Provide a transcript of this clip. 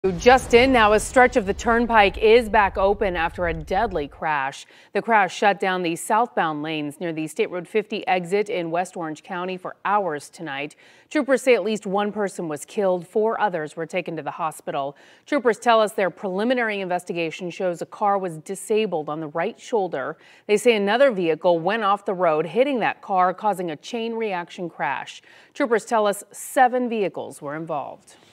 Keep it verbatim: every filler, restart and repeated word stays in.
Just in now, a stretch of the Turnpike is back open after a deadly crash. The crash shut down the southbound lanes near the State Road fifty exit in West Orange County for hours tonight. Troopers say at least one person was killed. Four others were taken to the hospital. Troopers tell us their preliminary investigation shows a car was disabled on the right shoulder. They say another vehicle went off the road, hitting that car, causing a chain reaction crash. Troopers tell us seven vehicles were involved.